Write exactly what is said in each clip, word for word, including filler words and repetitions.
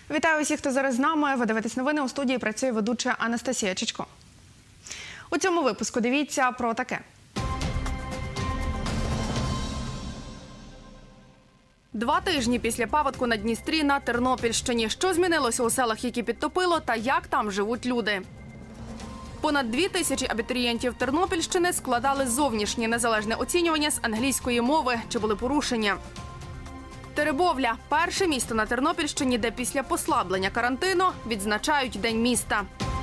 Вітаю усіх, хто зараз з нами. Ви дивитесь новини. У студії працює ведуча Анастасія Чичко. У цьому випуску дивіться про таке. Два тижні після паводку на Дністрі на Тернопільщині. Що змінилося у селах, які підтопило, та як там живуть люди? Понад дві тисячі абітурієнтів Тернопільщини складали зовнішнє незалежне оцінювання з англійської мови. Чи були порушення? Теребовля – перше місто на Тернопільщині, де після послаблення карантину відзначають День міста.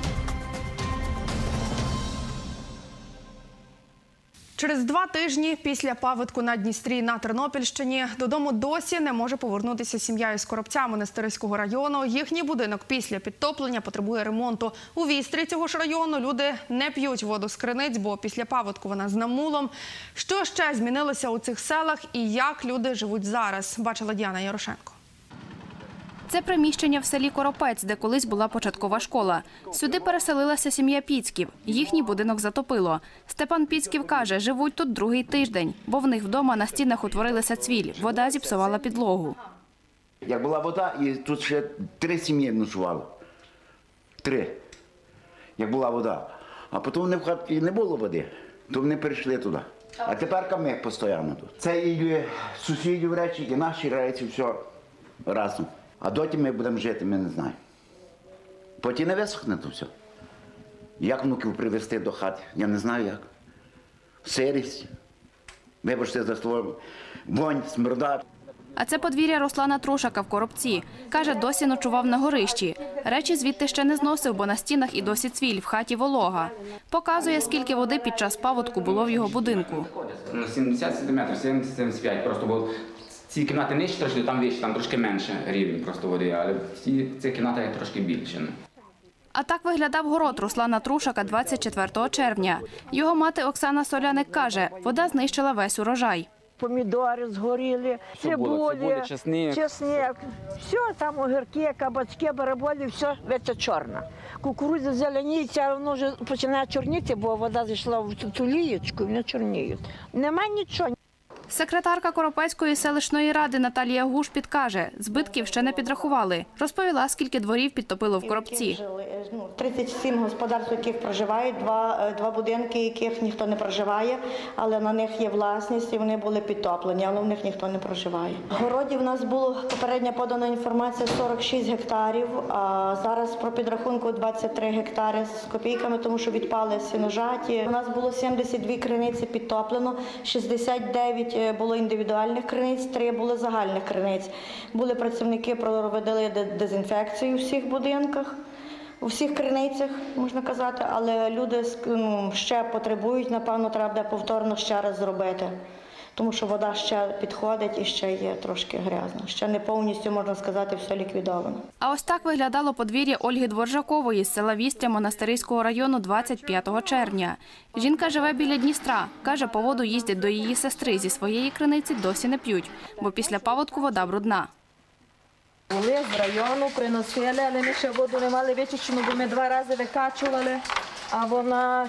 Через два тижні після паводку на Дністрі на Тернопільщині додому досі не може повернутися сім'я із Коробця Монастирського району. Їхній будинок після підтоплення потребує ремонту. У Вістрі цього ж району люди не п'ють воду з криниць, бо після паводку вона з намулом. Що ще змінилося у цих селах і як люди живуть зараз, бачила Діана Ярошенко. Це приміщення в селі Коропець, де колись була початкова школа. Сюди переселилася сім'я Піцьків. Їхній будинок затопило. Степан Піцьків каже, живуть тут другий тиждень, бо в них вдома на стінах утворилася цвіль. Вода зіпсувала підлогу. Як була вода, і тут ще три сім'ї ночувало. Три. Як була вода. А потім вони в хаті не було води, то вони перейшли туди. А тепер ми постійно тут. Це і сусідів речі, і наші речі, все разом. А доті ми будемо жити, ми не знаємо. Потім не висохне то все. Як внуків привезти до хати, я не знаю як. Сирість. Вибачте за слово. Вонь, смерда. А це подвір'я Руслана Трушака в Коробці. Каже, досі ночував на горищі. Речі звідти ще не зносив, бо на стінах і досі цвіль, в хаті волога. Показує, скільки води під час паводку було в його будинку. На сімдесят сантиметрів, сімдесят - сімдесят п'ять, просто було. Ці кімнати нижче трошки, там вище, там трошки менше рівень просто води, але ці, ці кімнати трошки більше. А так виглядав город Руслана Трушака двадцять четвертого червня. Його мати Оксана Соляник каже, вода знищила весь урожай. Помідори згоріли, цибулі, чесник. чесник, все, там огірки, кабачки, бараболі, все, весь чорне. Кукурудза зеленіється, а воно вже починає чорніти, бо вода зайшла в цю лієчку, і вони чорніють. Нема нічого. Секретарка Коропецької селищної ради Наталія Гуш підкаже, збитків ще не підрахували. Розповіла, скільки дворів підтопило в Коробці. тридцять сім господарств, у яких проживають, два, два будинки, яких ніхто не проживає, але на них є власність і вони були підтоплені, але в них ніхто не проживає. Городів у нас було попередня подана інформація сорок шість гектарів, а зараз про підрахунку двадцять три гектари з копійками, тому що відпали сіножаті. У нас було сімдесят дві криниці підтоплено, шістдесят дев'ять було індивідуальних криниць, три були загальних криниць. Були працівники, проводили дезінфекцію у всіх будинках, у всіх криницях, можна казати, але люди ну, ще потребують, напевно, треба буде повторно ще раз зробити. Тому що вода ще підходить і ще є трошки грязна. Ще не повністю, можна сказати, все ліквідовано. А ось так виглядало подвір'я Ольги Дворжакової з села Вістря Монастирського району двадцять п'ятого червня. Жінка живе біля Дністра. Каже, по воду їздять до її сестри. Зі своєї криниці досі не п'ють, бо після паводку вода брудна. Були з району, приносили, але ми ще воду не мали вичищену, бо ми два рази викачували, а вона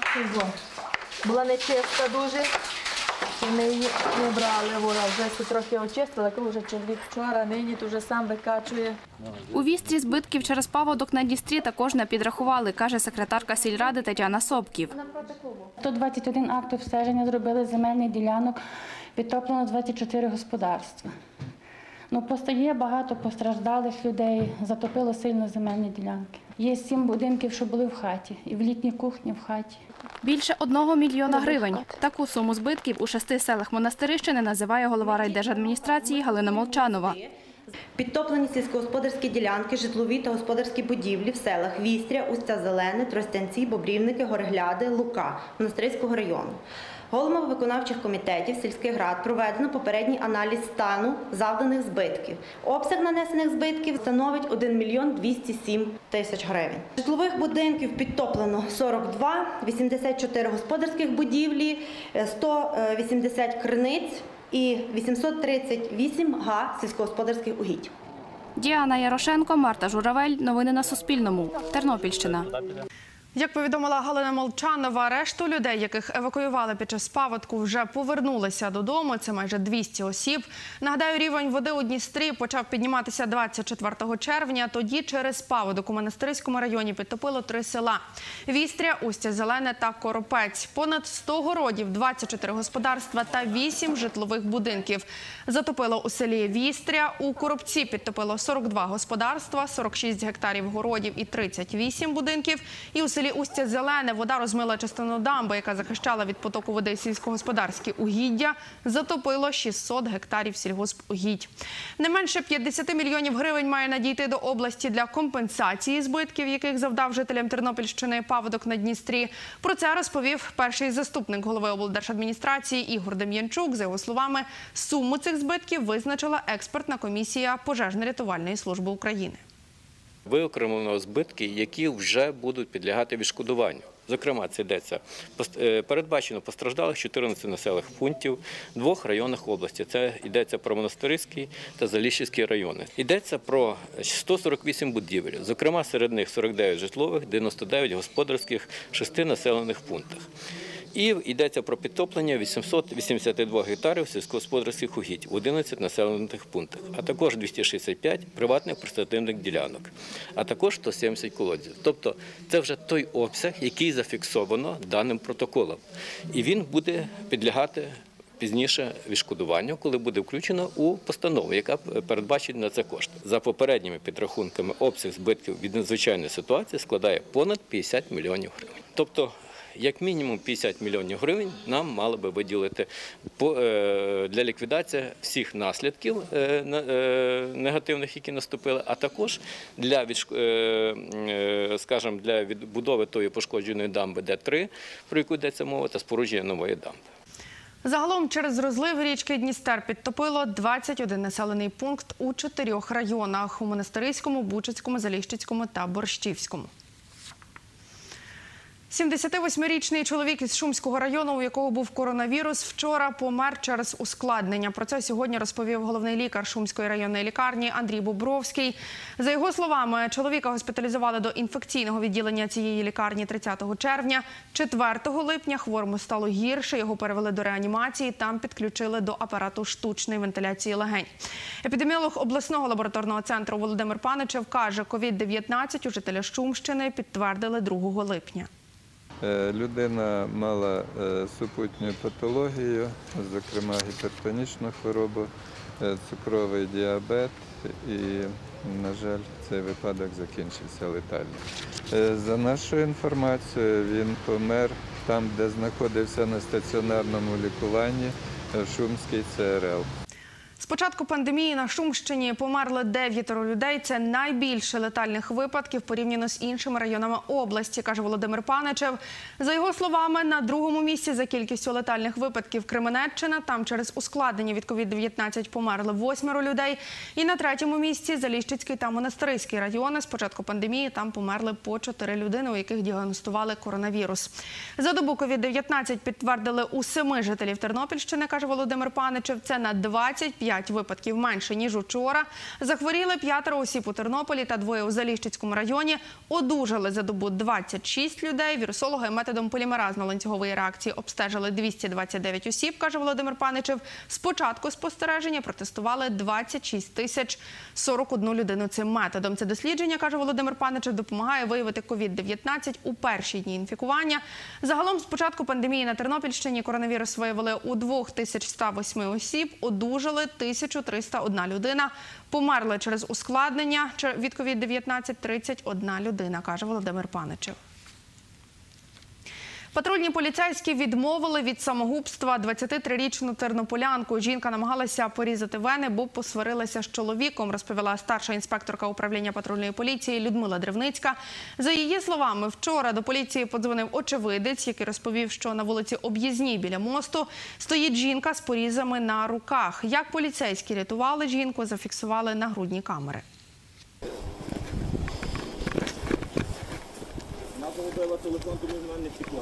була нечиста дуже. І ми її не брали, вона вже трохи очистила, коли вже чоловік вчора, нині то вже сам викачує. У Вістрі збитків через паводок на Дністрі також не підрахували, каже секретарка сільради Тетяна Собків. сто двадцять один акт обстеження зробили земельних ділянок, підтоплено двадцять чотири господарства. Ну, постає багато постраждалих людей, затопило сильно земельні ділянки. Є сім будинків, що були в хаті, і в літній кухні в хаті. Більше одного мільйона гривень. Таку суму збитків у шести селах Монастирищини називає голова райдержадміністрації Галина Молчанова. Підтоплені сільськогосподарські ділянки, житлові та господарські будівлі в селах Вістря, Устя-Зелене, Тростянці, Бобрівники, Горегляди, Лука Монастирського району. Головами виконавчих комітетів сільських рад проведено попередній аналіз стану завданих збитків. Обсяг нанесених збитків становить один мільйон двісті сім тисяч гривень. Житлових будинків підтоплено сорок два, вісімдесят чотири господарських будівлі, сто вісімдесят криниць і вісімсот тридцять вісім га сільськогосподарських угідь. Діана Ярошенко, Марта Журавель. Новини на Суспільному. Тернопільщина. Як повідомила Галина Молчанова, решту людей, яких евакуювали під час паводку, вже повернулися додому. Це майже двісті осіб. Нагадаю, рівень води у Дністрі почав підніматися двадцять четвертого червня. Тоді через паводок у Монастириському районі підтопило три села – Вістря, Устя-Зелене та Коропець. Понад сто городів, двадцять чотири господарства та вісім житлових будинків. Затопило у селі Вістря. У Коропці підтопило сорок два господарства, сорок шість гектарів городів і тридцять вісім будинків. І у селі Устя-Зелене вода розмила частину дамби, яка захищала від потоку води сільськогосподарські угіддя. Затопило шістсот гектарів сільгоспугідь. Не менше п'ятдесят мільйонів гривень має надійти до області для компенсації збитків, яких завдав жителям Тернопільщини паводок на Дністрі. Про це розповів перший заступник голови облдержадміністрації Ігор Дем'янчук. За його словами, суму цих збитків визначила експертна комісія Пожежно-рятувальної служби України. Виокремлено збитки, які вже будуть підлягати відшкодуванню. Зокрема, це йдеться, передбачено постраждалих чотирнадцяти населених пунктів двох районах області. Це йдеться про Монастириський та Заліщицький райони. Йдеться про сто сорок вісім будівель, зокрема серед них сорок дев'ять житлових, дев'яносто дев'ять господарських в шести населених пунктах. І йдеться про підтоплення вісімсот вісімдесят два гектарів сільськогосподарських угідь в одинадцяти населених пунктах, а також двісті шістдесят п'ять приватних присадибних ділянок, а також сто сімдесят колодязів. Тобто це вже той обсяг, який зафіксовано даним протоколом. І він буде підлягати пізніше відшкодуванню, коли буде включено у постанову, яка передбачить на це кошти. За попередніми підрахунками, обсяг збитків від надзвичайної ситуації складає понад п'ятдесят мільйонів гривень. Тобто, як мінімум п'ятдесят мільйонів гривень нам мали би виділити для ліквідації всіх наслідків негативних, які наступили, а також для, скажімо, для відбудови тої пошкодженої дамби Д три, про яку йдеться мова, та спорудження нової дамби. Загалом через розлив річки Дністер підтопило двадцять один населений пункт у чотирьох районах – у Монастириському, Бучацькому, Заліщицькому та Борщівському. сімдесятивосьмирічний чоловік із Шумського району, у якого був коронавірус, вчора помер через ускладнення. Про це сьогодні розповів головний лікар Шумської районної лікарні Андрій Бобровський. За його словами, чоловіка госпіталізували до інфекційного відділення цієї лікарні тридцятого червня. четвертого липня хворому стало гірше, його перевели до реанімації, там підключили до апарату штучної вентиляції легень. Епідеміолог обласного лабораторного центру Володимир Паничев каже, ковід дев'ятнадцять у жителя Шумщини підтвердили другого липня. Людина мала супутню патологію, зокрема гіпертонічну хворобу, цукровий діабет і, на жаль, цей випадок закінчився летально. За нашою інформацією, він помер там, де знаходився на стаціонарному лікуванні в Шумській Це Ер Ел. З початку пандемії на Шумщині померли дев'ятеро людей. Це найбільше летальних випадків порівняно з іншими районами області, каже Володимир Паничев. За його словами, на другому місці за кількістю летальних випадків Кременеччина. Там через ускладнення від ковід дев'ятнадцять померли восьмеро людей. І на третьому місці Заліщицький та Монастириський райони. З початку пандемії там померли по чотири людини, у яких діагностували коронавірус. За добу ковід дев'ятнадцять підтвердили у семи жителів Тернопільщини, каже Володимир Паничев. Це на двадцять п'ять випадків менше, ніж учора. Захворіли п'ятеро осіб у Тернополі та двоє у Заліщицькому районі. Одужали за добу двадцять шість людей. Вірусологи методом полімеразно-ланцюгової реакції обстежили двісті двадцять дев'ять осіб, каже Володимир Паничев. З початку спостереження протестували двадцять шість тисяч сорок одну людину цим методом. Це дослідження, каже Володимир Паничев, допомагає виявити ковід дев'ятнадцять у перші дні інфікування. Загалом з початку пандемії на Тернопільщині коронавірус виявили у двох тисячах ста восьми осіб, одужали тисяча триста одна людина. Померли через ускладнення від ковід дев'ятнадцять тридцять одна людина, каже Володимир Паничев. Патрульні поліцейські відмовили від самогубства двадцятитрирічну тернополянку. Жінка намагалася порізати вени, бо посварилася з чоловіком, розповіла старша інспекторка управління патрульної поліції Людмила Древницька. За її словами, вчора до поліції подзвонив очевидець, який розповів, що на вулиці Об'їзній біля мосту стоїть жінка з порізами на руках. Як поліцейські рятували жінку, зафіксували нагрудні камери. Вона загубила телефон, тому вона не втекла.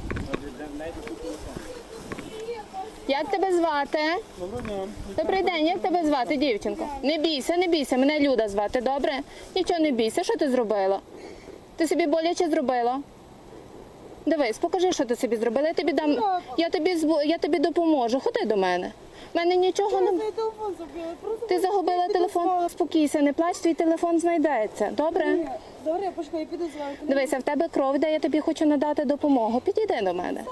Як тебе звати? Добрий день, як тебе звати, дівчинко? Не бійся, не бійся, мене Люда звати, добре? Нічого не бійся, що ти зробила? Ти собі боляче зробила? Дивись, покажи, що ти собі зробила. Я тобі дам, я тобі, збу- я тобі допоможу. Ходи до мене. В мене нічого не... Ти загубила телефон? Спокійся, не плач, твій телефон знайдеться. Добре? Добре, я почекаю, я піду з вами. Дивися, в тебе кров, де я тобі хочу надати допомогу. Підійди до мене.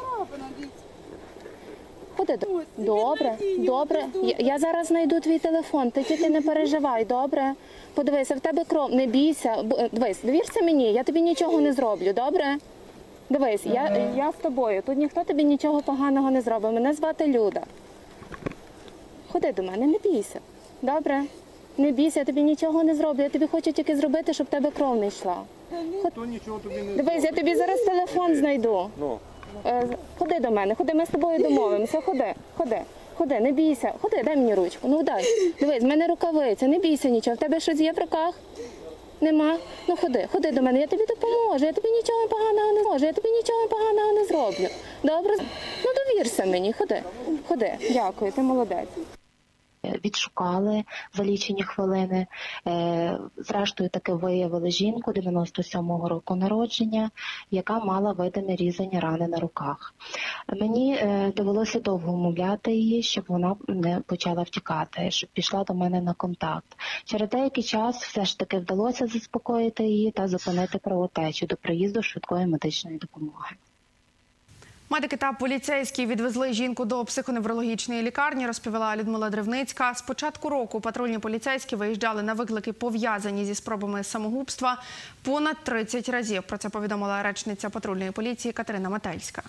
Ходи до... Добре, добре. Я, я зараз знайду твій телефон, ти тільки не переживай, добре? Подивися, в тебе кров, не бійся. Б- Дивись, довірся мені, я тобі нічого не зроблю, добре? Дивись, я, я з тобою, тут ніхто тобі нічого поганого не зробить. Мене звати Люда. Ходи до мене, не бійся, добре? Не бійся, я тобі нічого не зроблю, я тобі хочу тільки зробити, щоб в тебе кров не йшла. Ход... Дивись, я тобі зараз телефон знайду. Е, Ходи до мене, ходи, ми з тобою домовимося, ходи, ходи, ходи, не бійся, ходи, дай мені ручку, ну дай. Дивись, в мене рукавиця, не бійся нічого, в тебе щось є в руках? Нема? Ну ходи, ходи до мене, я тобі допоможу, я тобі нічого поганого не зможу, я тобі нічого поганого не зроблю. Добре? Ну довірся мені, ходи, ходи, дякую, ти молодець. Відшукали за лічені хвилини. Зрештою, таки виявили жінку дев'яносто сьомого року народження, яка мала видимі різані рани на руках. Мені довелося довго вмовляти її, щоб вона не почала втікати, щоб пішла до мене на контакт. Через деякий час все ж таки вдалося заспокоїти її та зупинити кровотечу до приїзду швидкої медичної допомоги. Медики та поліцейські відвезли жінку до психоневрологічної лікарні, розповіла Людмила Древницька. З початку року патрульні поліцейські виїжджали на виклики, пов'язані зі спробами самогубства, понад тридцять разів. Про це повідомила речниця патрульної поліції Катерина Метельська.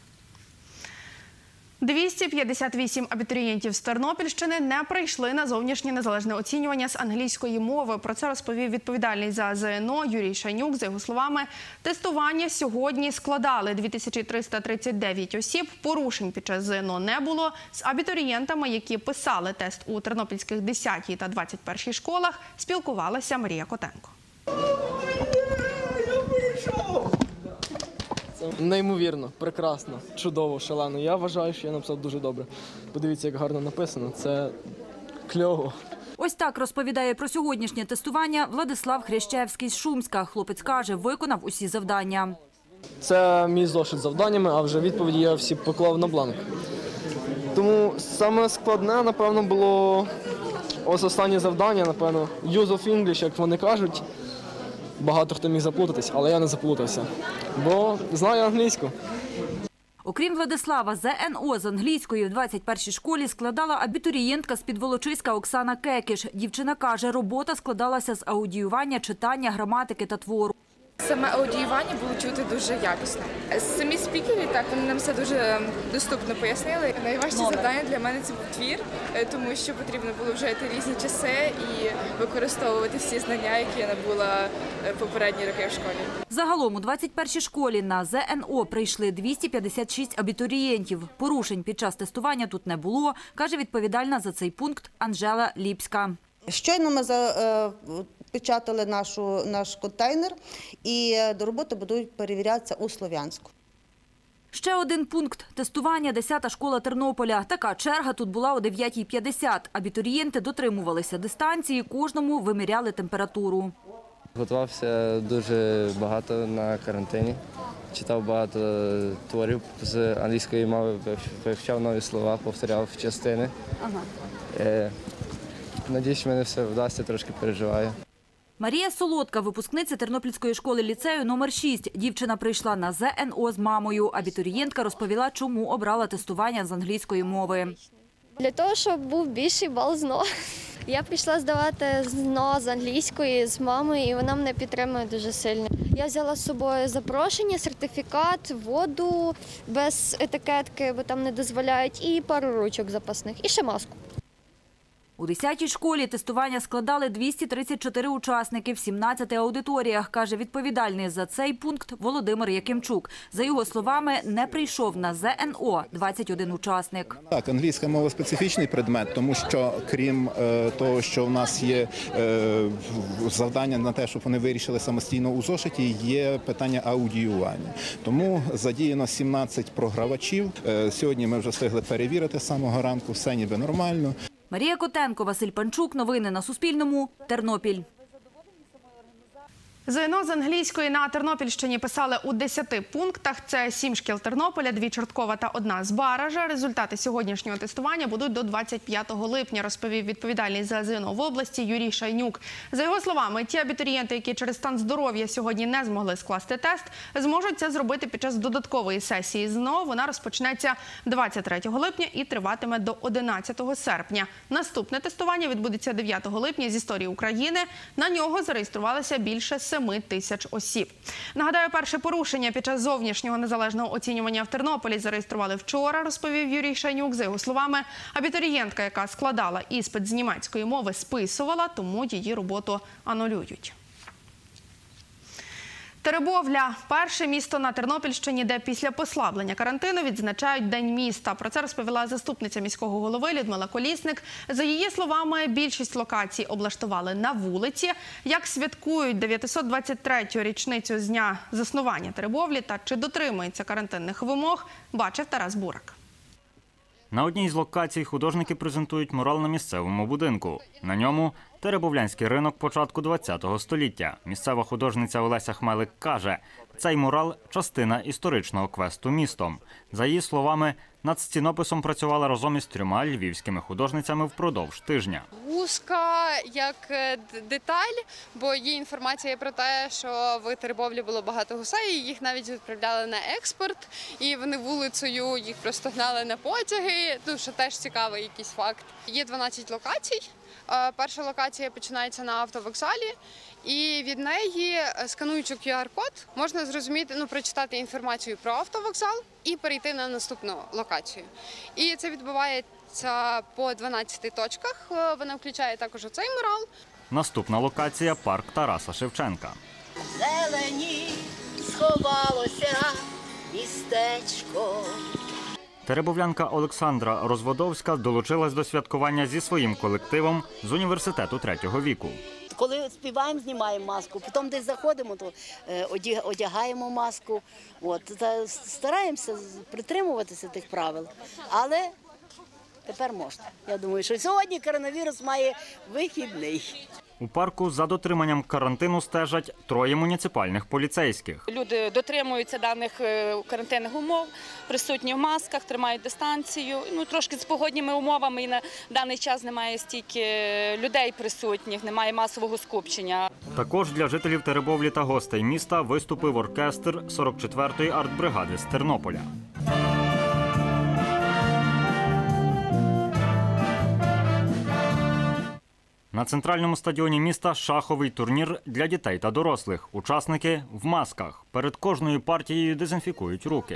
двісті п'ятдесят вісім абітурієнтів з Тернопільщини не прийшли на зовнішнє незалежне оцінювання з англійської мови. Про це розповів відповідальний за ЗНО Юрій Шайнюк. За його словами, тестування сьогодні складали дві тисячі триста тридцять дев'ять осіб. Порушень під час ЗНО не було. З абітурієнтами, які писали тест у тернопільських десятій та двадцять першій школах, спілкувалася Марія Котенко. Неймовірно, прекрасно, чудово, шалено. Я вважаю, що я написав дуже добре. Подивіться, як гарно написано. Це кльово. Ось так розповідає про сьогоднішнє тестування Владислав Хрящевський з Шумська. Хлопець каже, виконав усі завдання. Це мій зошит з завданнями, а вже відповіді я всі поклав на бланк. Тому саме складне, напевно, було ось останнє завдання, напевно, use of English, як вони кажуть. Багато хто міг заплутатись, але я не заплутався, бо знаю англійську. Окрім Владислава, ЗНО з англійської в двадцять першій школі складала абітурієнтка з Підволочиська Оксана Кекіш. Дівчина каже, робота складалася з аудіювання, читання, граматики та твору. Саме аудіювання було чути дуже якісно. Самі спікери, так, вони нам все дуже доступно пояснили. Найважче завдання для мене це був твір, тому що потрібно було вжити різні часи і використовувати всі знання, які я набула попередні роки в школі. Загалом у двадцять першій школі на ЗНО прийшли двісті п'ятдесят шість абітурієнтів. Порушень під час тестування тут не було, каже відповідальна за цей пункт Анжела Ліпська. Щойно ми запечатали нашу, наш контейнер і до роботи будуть перевірятися у Слов'янську. Ще один пункт – тестування десята школа Тернополя. Така черга тут була о дев'ятій п'ятдесят. Абітурієнти дотримувалися дистанції, кожному виміряли температуру. Готувався дуже багато на карантині. Читав багато творів з англійської мови, вивчав нові слова, повторяв частини. Ага. Е, надіюсь, що мені все вдасться, трошки переживаю. Марія Солодка – випускниця Тернопільської школи ліцею номер шість. Дівчина прийшла на ЗНО з мамою. Абітурієнтка розповіла, чому обрала тестування з англійської мови. Для того, щоб був більший бал ЗНО. Я прийшла здавати ЗНО з англійської з мамою, і вона мене підтримує дуже сильно. Я взяла з собою запрошення, сертифікат, воду без етикетки, бо там не дозволяють, і пару ручок запасних, і ще маску. У десятій школі тестування складали двісті тридцять чотири учасники в сімнадцяти аудиторіях, каже відповідальний за цей пункт Володимир Якимчук. За його словами, не прийшов на ЗНО двадцять один учасник. Так, англійська мова – специфічний предмет, тому що крім е, того, що в нас є е, завдання на те, щоб вони вирішили самостійно у зошиті, є питання аудіювання. Тому задіяно сімнадцять програвачів. Е, сьогодні ми вже встигли перевірити з самого ранку, все ніби нормально. Марія Котенко, Василь Панчук. Новини на Суспільному. Тернопіль. ЗНО з англійської на Тернопільщині писали у десяти пунктах. Це сім шкіл Тернополя, дві Чорткова та одна з Баража. Результати сьогоднішнього тестування будуть до двадцять п'ятого липня, розповів відповідальний за ЗНО в області Юрій Шайнюк. За його словами, ті абітурієнти, які через стан здоров'я сьогодні не змогли скласти тест, зможуть це зробити під час додаткової сесії ЗНО. Вона розпочнеться двадцять третього липня і триватиме до одинадцятого серпня. Наступне тестування відбудеться дев'ятого липня з історії України. На нього зареєструвалися більше семи тисяч осіб. Нагадаю, перше порушення під час зовнішнього незалежного оцінювання в Тернополі зареєстрували вчора, розповів Юрій Шайнюк. За його словами, абітурієнтка, яка складала іспит з німецької мови, списувала, тому її роботу анулюють. Теребовля – перше місто на Тернопільщині, де після послаблення карантину відзначають День міста. Про це розповіла заступниця міського голови Людмила Колісник. За її словами, більшість локацій облаштували на вулиці. Як святкують дев'ятсот двадцять третю річницю з дня заснування Теребовлі та чи дотримується карантинних вимог, бачив Тарас Бурак. На одній з локацій художники презентують мурал на місцевому будинку. На ньому – Теребовлянський ринок початку ХХ століття. Місцева художниця Олеся Хмелик каже, цей мурал – частина історичного квесту містом. За її словами, над стінописом працювала разом із трьома львівськими художницями впродовж тижня. Вузька як деталь, бо є інформація про те, що в Теребовлі було багато гусей, їх навіть відправляли на експорт, і вони вулицею їх просто гнали на потяги, ну, що теж цікавий якийсь факт. Є дванадцять локацій. Перша локація починається на автовокзалі, і від неї, скануючи ку ар код, можна зрозуміти, ну, прочитати інформацію про автовокзал і перейти на наступну локацію. І це відбувається по дванадцяти точках, вона включає також оцей мурал. Наступна локація – парк Тараса Шевченка. Зелені сховалося містечко. Теребовлянка Олександра Розводовська долучилась до святкування зі своїм колективом з університету третього віку. Коли співаємо, знімаємо маску, потім десь заходимо, то одягаємо маску. От, стараємося притримуватися тих правил, але тепер можна. Я думаю, що сьогодні коронавірус має вихідний. У парку за дотриманням карантину стежать троє муніципальних поліцейських. Люди дотримуються даних карантинних умов, присутні в масках, тримають дистанцію. Ну, трошки з погодніми умовами і на даний час немає стільки людей присутніх, немає масового скупчення. Також для жителів Теребовлі та гостей міста виступив оркестр сорок четвертої артбригади з Тернополя. На центральному стадіоні міста шаховий турнір для дітей та дорослих. Учасники в масках. Перед кожною партією дезінфікують руки.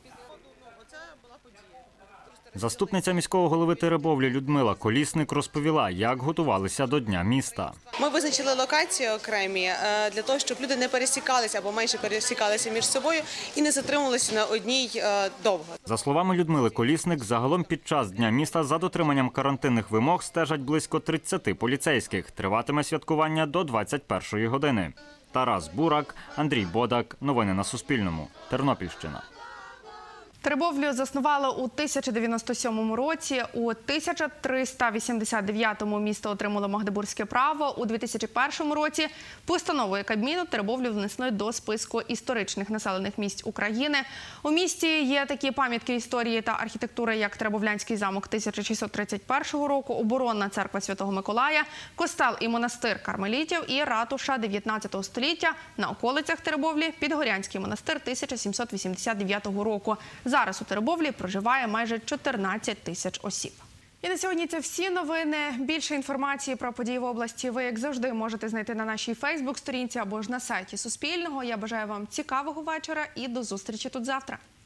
Заступниця міського голови Теребовлі Людмила Колісник розповіла, як готувалися до Дня міста. Ми визначили локації окремі для того, щоб люди не пересікалися або менше пересікалися між собою і не затримувалися на одній довго. За словами Людмили Колісник, загалом під час Дня міста за дотриманням карантинних вимог стежать близько тридцяти поліцейських. Триватиме святкування до двадцять першої години. Тарас Бурак, Андрій Бодак. Новини на Суспільному. Тернопільщина. Теребовлю заснували у тисяча дев'яносто сьомому році. У тисяча триста вісімдесят дев'ятому місто отримало магдебурзьке право. У дві тисячі першому році постановою Кабміну Теребовлю внесли до списку історичних населених місць України. У місті є такі пам'ятки історії та архітектури, як Теребовлянський замок тисяча шістсот тридцять першого року, оборонна церква Святого Миколая, костел і монастир кармелітів і ратуша дев'ятнадцятого століття. На околицях Теребовлі – Підгорянський монастир тисяча сімсот вісімдесят дев'ятого року. Зараз у Теребовлі проживає майже чотирнадцять тисяч осіб. І на сьогодні це всі новини. Більше інформації про події в області ви, як завжди, можете знайти на нашій фейсбук-сторінці або ж на сайті Суспільного. Я бажаю вам цікавого вечора і до зустрічі тут завтра.